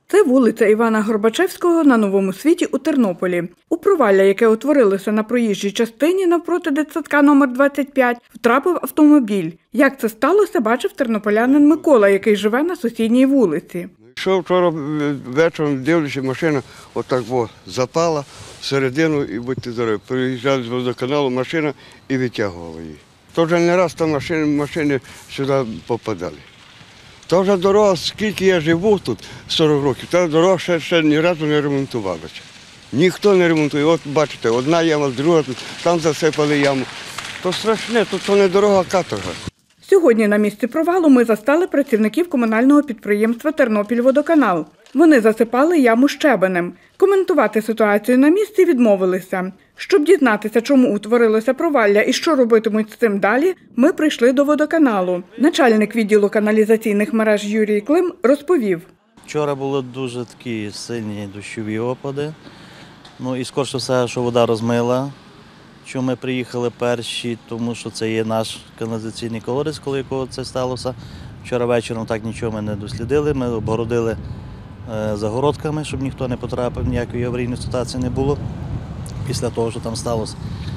Це вулиця Івана Горбачевського на Новому Світі у Тернополі. У провалля, яке утворилося на проїжджій частині навпроти дитсадка номер 25, втрапив автомобіль. Як це сталося, бачив тернополянин Микола, який живе на сусідній вулиці. Йшов вчора вечором, дивлюся, машина отак запала всередину і будьте здорові. Приїжджали з водоканалу машина і витягувала її. То вже не раз там машини сюди попадали. Та вже дорога, скільки я живу тут, 40 років, та дорога ще ні разу не ремонтувалася. Ніхто не ремонтує. От бачите, одна яма, друга, там засипали яму. То страшне, то не дорога, а каторга. Сьогодні на місці провалу ми застали працівників комунального підприємства «Тернопільводоканал». Вони засипали яму щебенем. Коментувати ситуацію на місці відмовилися. Щоб дізнатися, чому утворилося провалля і що робитимуть з цим далі, ми прийшли до водоканалу. Начальник відділу каналізаційних мереж Юрій Клим розповів. Вчора були дуже такі сильні дощові опади. І скорше все, що вода розмила. Чому ми приїхали перші, тому що це є наш каналізаційний колодець, коли якого це сталося. Вчора вечором так нічого ми не дослідили, ми обгородили загородками, щоб ніхто не потрапив, ніякої аварійної ситуації не було після того, що там сталося.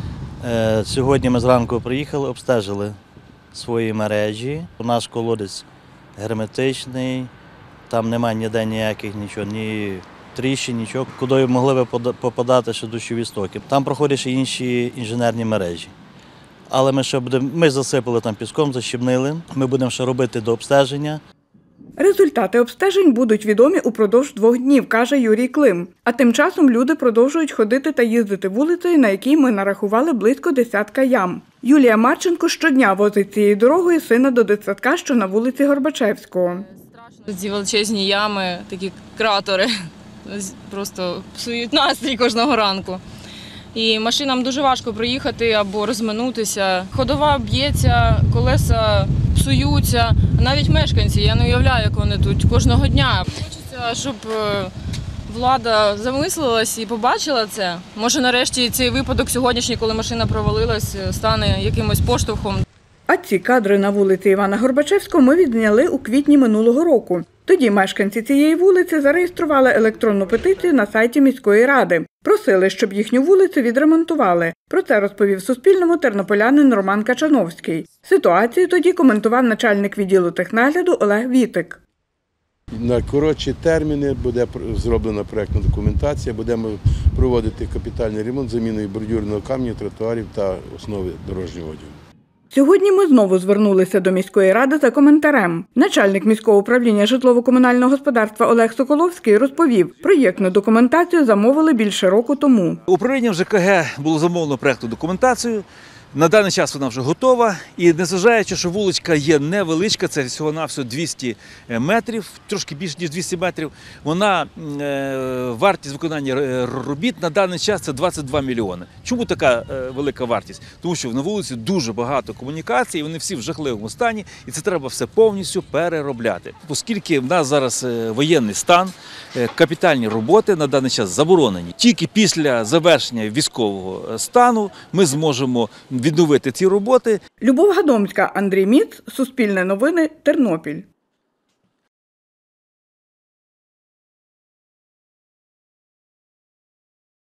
Сьогодні ми зранку приїхали, обстежили свої мережі. Наш колодець герметичний, там немає ніде ніяких нічого, ні тріщин, нічого, куди могли б попадати ще дощові стоки. Там проходять ще інші інженерні мережі. Але ми засипали там піском, защебнили, ми будемо ще робити до обстеження. Результати обстежень будуть відомі упродовж 2 днів, каже Юрій Клим. А тим часом люди продовжують ходити та їздити вулицею, на якій ми нарахували близько 10 ям. Юлія Марченко щодня возить цією дорогою сина до дитсадка, що на вулиці Горбачевського. Ці величезні ями, такі кратери, просто псують настрій кожного ранку. І машинам дуже важко проїхати або розминутися. Ходова б'ється, колеса псуються. Навіть мешканці, я не уявляю, як вони тут кожного дня. Хочеться, щоб влада замислилась і побачила це. Може, нарешті цей випадок сьогоднішній, коли машина провалилась, стане якимось поштовхом. А ці кадри на вулиці Івана Горбачевського ми відзняли у квітні минулого року. Тоді мешканці цієї вулиці зареєстрували електронну петицію на сайті міської ради. Просили, щоб їхню вулицю відремонтували. Про це розповів Суспільному тернополянин Роман Качановський. Ситуацію тоді коментував начальник відділу технагляду Олег Вітик. На коротші терміни буде зроблена проєктна документація, будемо проводити капітальний ремонт заміною бордюрного каменю, тротуарів та основи дорожнього одягу. Сьогодні ми знову звернулися до міської ради за коментарем. Начальник міського управління житлово-комунального господарства Олег Соколовський розповів, проєктну документацію замовили більше року тому. Управлінням ЖКГ було замовлено проєктну документацію. На даний час вона вже готова і незважаючи, що вуличка є невеличка, це всього-навсього 200 метрів, трошки більше ніж 200 метрів, вартість виконання робіт на даний час це 22 мільйони. Чому така велика вартість? Тому що на вулиці дуже багато комунікацій, вони всі в жахливому стані і це треба все повністю переробляти. Оскільки в нас зараз воєнний стан, капітальні роботи на даний час заборонені. Тільки після завершення військового стану ми зможемо відновити ці роботи. Любов Гадомська, Андрій Міц, Суспільне новини, Тернопіль.